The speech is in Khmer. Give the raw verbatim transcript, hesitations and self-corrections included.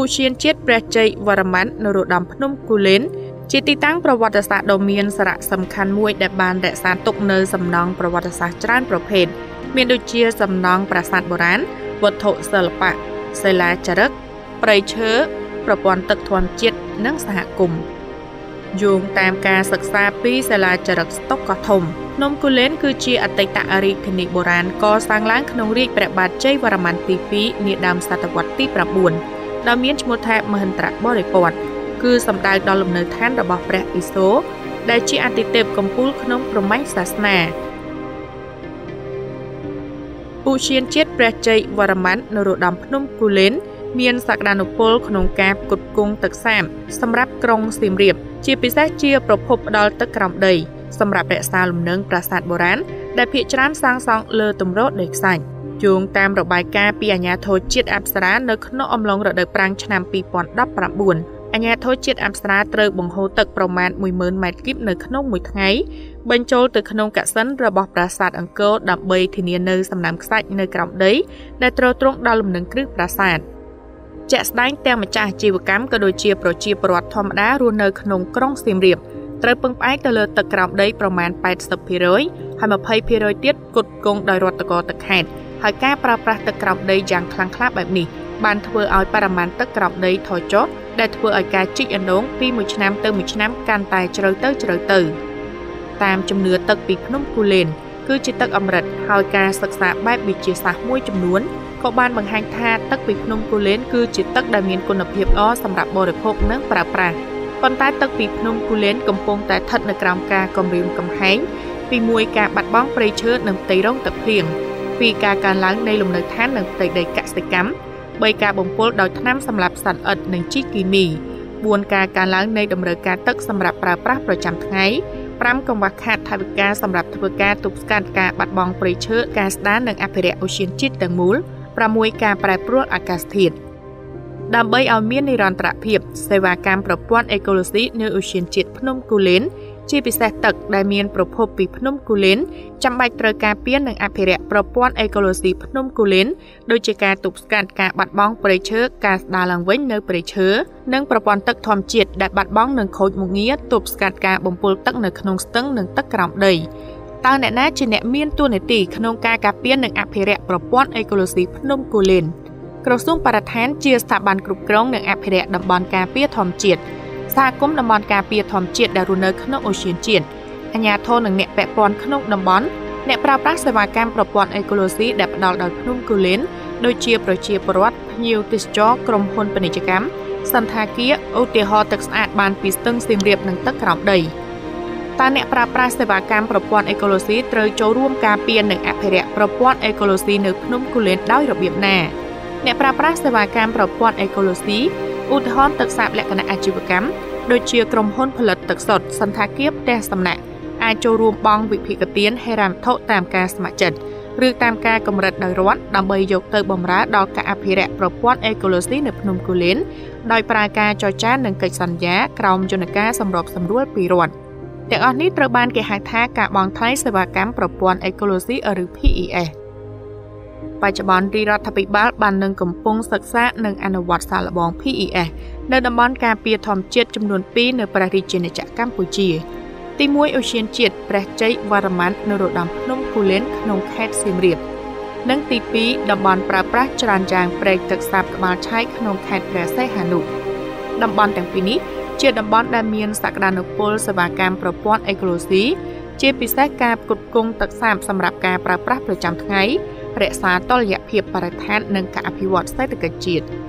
ឧទ្យានជាតិព្រះជ័យវរ្ម័ននៅរដំភ្នំគូលែនជាទីតាំងប្រវត្តិសាស្ត្រដ៏មានសារៈសំខាន់មួយដែលបានរក្សាទុកនៅសំណង់ប្រវត្តិសាស្ត្រច្រើនប្រភេទមានដូចជាសំណង់ប្រាសាទបុរាណវត្ថុសិល្បៈសិលាចារឹកព្រៃឈើប្រព័ន្ធទឹកធម្មជាតិនិងសហគមន៍យោងតាមការសិក្សាពីសិលាចារឹកស្តុកកោះធំភ្នំគូលែនគឺជាអតីតរាជធានីបុរាណកសាងឡើងក្នុងរាជ្យព្រះបាទជ័យវរ្ម័នទីពីរនាដើមសតវត្សទីប្រាំបួនដែលមានឈ្មោះថាមហិន្ទ្របរិព័ទ្ធគឺសំដៅដល់លំនៅឋានរបស់ព្រះឥសូរដែលជាអាទិទេពកំពូលក្នុងព្រហ្មញ្ញសាសនាឧទ្យានជាតិព្រះជ័យវរ្ម័ននៅរដំភ្នំគូលែនមានសក្តានុពលក្នុងការផ្គត់ផ្គង់ទឹកសាបសម្រាប់ក្រុងសៀមរាបជាពិសេសជាប្រភពផ្ដល់ទឹកក្រោមដីសម្រាប់រក្សាលំនឹងប្រាសាទបុរាណដែលភាគច្រើនសាងសង់លើទម្រដីខ្សាច់យោងតាមរបាយការណ៍ពីអាជ្ញាធរជាតិអប្សរានៅក្នុងអំឡុងរដូវប្រាំងឆ្នាំពីរពាន់ដប់ប្រាំបួនអាជ្ញាធរជាតិអប្សរាត្រូវបង្ហូរទឹកប្រមាណមួយម៉ឺនម៉ែត្រគីបនៅក្នុងមួយថ្ងៃបញ្ចូលទៅក្នុងកសិនរបស់ប្រាសាទអង្គរដើម្បីធានានូវសំណើមខ្សាច់នៅក្រោមដីដែលទ្រទ្រង់ដល់លំនឹងគ្រឹះប្រាសាទជាក់ស្ដែងទាំងម្ចាស់អាជីវកម្មក៏ដូចជាប្រជាពលរដ្ឋធម្មតារស់នៅក្នុងក្រុងសៀមរាបត្រូវពឹងផ្អែកទៅលើទឹកក្រោមដីប្រមាណแปดสิบភាគរយ ហើយยี่สิบភាគរយទៀតផ្គត់ផ្គង់ដោយរដ្ឋកោទឹកខេត្តហើយការប្រើប្រាស់ទឹកក្រោមដីយ៉ាងខ្លាំងក្លាបែបនេះបានធ្វើឲ្យបរិមាណទឹកក្រោមដីថយចុះដែលធ្វើឲ្យការជីកអណ្ដូងពីមួយឆ្នាំទៅមួយឆ្នាំកាន់តែជ្រៅទៅជ្រៅទៅតាមជំនឿទឹកពីភ្នំគូលែនគឺជាទឹកអម្រឹតហើយការសិក្សាបែបវិទ្យាសាស្ត្រមួយចំនួនក៏បានបង្ហាញថាទឹកពីភ្នំគូលែនគឺជាទឹកដែលមានគុណភាពល្អសម្រាប់បរិភោគនិងប្រើប្រាស់ប៉ុន្តែទឹកពីភ្នំគូលែនកំពុងតែស្ថិតនៅក្រោមការគំរាមកំហែងពីមួយការបាត់បង់ព្រៃឈើនិងផ្ទៃរងទឹកភ្លៀងពីការកើនឡើងនៃលំនៅឋាននិងផ្ទៃដីកសិកម្មបីការបំពុលដោយថ្នាំសម្លាប់សត្វល្អិតនិងជីគីមីបួនការកើនឡើងនៃតម្រូវការទឹកសម្រាប់ប្រើប្រាស់ប្រចាំថ្ងៃប្រាំកង្វះខាតថវិកាសម្រាប់ធ្វើការទប់ស្កាត់ការបាត់បង់ព្រៃឈើការស្ដារនិងអភិរក្សឧទ្យានជាតិទាំងមូលប្រាំមួយការប្រែប្រួលអាកាសធាតុដើម្បីឲ្យមាននិរន្តរភាពសេវាកម្មប្រព័ន្ធអេកូឡូស៊ីនៅឧទ្យានជាតិភ្នំគូលែនជាពិសេសទឹកដែលមានប្រភពពីភ្នំគូលែនចាំបាច់ត្រូវការពារនិងអភិរក្សប្រព័ន្ធអេកូឡូស៊ីភ្នំគូលែនដូចជាការទប់ស្កាត់ការបាត់បង់ព្រៃឈើការស្ដារឡើងវិញនៅព្រៃឈើនិងប្រព័ន្ធទឹកធម្មជាតិដែលបាត់បង់និងខូចមុខងារទប់ស្កាត់ការបំពុលទឹកនៅក្នុងស្ទឹងនិងទឹកក្រោមដីតើអ្នកណាជាអ្នកមានតួនាទីក្នុងការការពារនិងអភិរក្សប្រព័ន្ធអេកូឡូស៊ីភ្នំគូលែនក្រសួងបរិស្ថានជាស្ថាប័នគ្រប់គ្រងនិងអភិរក្សតំបន់ការពារធម្មជាតិសហគមន៍តំបន់ការពារធម្មជាតិដែលរស់នៅក្នុងឧទ្យានជាតិអាជ្ញាធរនិងអ្នកពាក់ព័ន្ធក្នុងតំបន់អ្នកប្រើប្រាស់សេវាកម្មប្រព័ន្ធអេកូឡូស៊ីដែលផ្ដល់ដោយភ្នំគូលែនដូចជាប្រជាពលរដ្ឋភ្ញៀវទេសចរក្រុមហ៊ុនពាណិជ្ជកម្មសន្តាគារឧទាហរណ៍ទឹកស្អាតបានពីស្ទឹងសៀមរាបនិងទឹកក្រោមដីតើអ្នកប្រើប្រាស់សេវាកម្មប្រព័ន្ធអេកូឡូស៊ីត្រូវចូលរួមការពារនិងអភិរក្សប្រព័ន្ធអេកូឡូស៊ីនៅភ្នំគូលែនដោយរបៀបណាអ្នកប្រើប្រាស់សេវាកម្មប្រព័ន្ធអេកូឡូស៊ីឧទាហរណ៍ទឹកសាបលក្ខណៈអាជីវកម្មដូចជាក្រុមហ៊ុនផលិតទឹកសុទ្ធសន្តាគារផ្ទះសំណាក់អាចចូលរួមបង់វិភាគទានហិរញ្ញវត្ថុតាមការស្ម័គ្រចិត្តឬតាមការកម្រិតដោយរដ្ឋដើម្បីយកទៅបម្រើដល់ការអភិរក្សប្រព័ន្ធអេកូឡូស៊ីនៅភ្នំគូលែនដោយប្រើការចរចានិងកិច្ចសន្យាក្រោមយន្តការសម្របសម្រួលពីរដ្ឋទាំងអស់នេះត្រូវបានគេហៅថាការបង់ថ្លៃសេវាកម្មប្រព័ន្ធអេកូឡូស៊ីឬ P E Sបច្ចុប្បន្នរដ្ឋាភិបាលបាននឹងកំពុងសិក្សានិងអនុវត្តសាកល្បង P E S នៅតំបន់ការពារធម្មជាតិចំនួនពីរនៅព្រះរាជាណាចក្រកម្ពុជាទីមួយឧទ្យានជាតិព្រះជ័យវរ្ម័ននៅរដំភ្នំគូលែនក្នុងខេត្តសៀមរាបនិងទីពីរតំបន់ប្រើប្រាស់ច្រានយ៉ាងព្រែកទឹកសាបក្បាលឆៃក្នុងខេត្តព្រះសីហនុតំបន់ទាំងពីរនេះជាតំបន់ដែលមានសក្តានុពលសេវាកម្មប្រព័ន្ធអេកូឡូស៊ីជាពិសេសការផ្គត់ផ្គង់ទឹកសាបសម្រាប់ការប្រើប្រាស់ប្រចាំថ្ងៃរក្សាតុល្យភាពបរិស្ថាននិងការអភិវឌ្ឍសេដ្ឋកិច្ចជាតិ